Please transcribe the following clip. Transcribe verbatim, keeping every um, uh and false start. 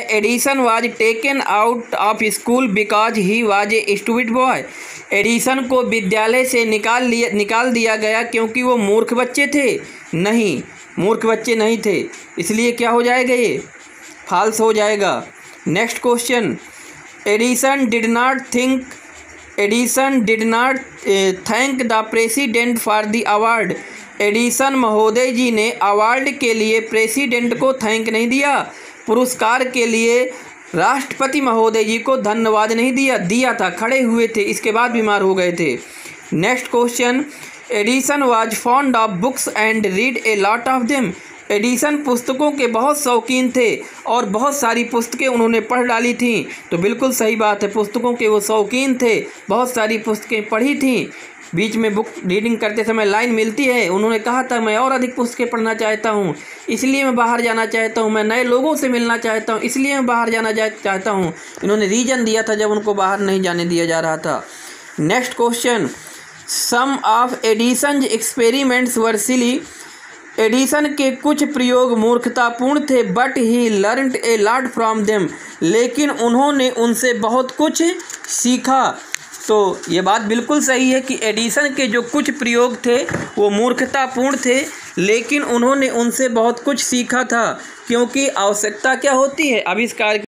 Edison was taken out of school because he was a stupid boy. Edison को विद्यालय से निकाल लिया निकाल दिया गया क्योंकि वो मूर्ख बच्चे थे। नहीं, मूर्ख बच्चे नहीं थे, इसलिए क्या हो जाएगा, ये फॉल्स हो जाएगा। Next question, Edison did not think Edison did not thank the president for the award. Edison महोदय जी ने अवार्ड के लिए प्रेसिडेंट को थैंक नहीं दिया, पुरस्कार के लिए राष्ट्रपति महोदय जी को धन्यवाद नहीं दिया दिया था खड़े हुए थे, इसके बाद बीमार हो गए थे। Next question, Edison was fond of books and read a lot of them. Edison पुस्तकों के बहुत शौकीन थे और बहुत सारी पुस्तकें उन्होंने पढ़ डाली थीं। तो बिल्कुल सही बात है, पुस्तकों के वो शौकीन थे, बहुत सारी पुस्तकें पढ़ी थीं। बीच में बुक रीडिंग करते समय लाइन मिलती है, उन्होंने कहा था मैं और अधिक पुस्तकें पढ़ना चाहता हूँ, इसलिए मैं बाहर जाना चाहता हूँ, मैं नए लोगों से मिलना चाहता हूँ, इसलिए मैं बाहर जाना चाहता हूँ। इन्होंने रीज़न दिया था जब उनको बाहर नहीं जाने दिया जा रहा था। Next question, some of Edison's experiments were silly. Edison के कुछ प्रयोग मूर्खतापूर्ण थे, but he learned a lot from them. लेकिन उन्होंने उनसे बहुत कुछ सीखा। तो ये बात बिल्कुल सही है कि एडिसन के जो कुछ प्रयोग थे वो मूर्खतापूर्ण थे, लेकिन उन्होंने उनसे बहुत कुछ सीखा था, क्योंकि आवश्यकता क्या होती है, आविष्कार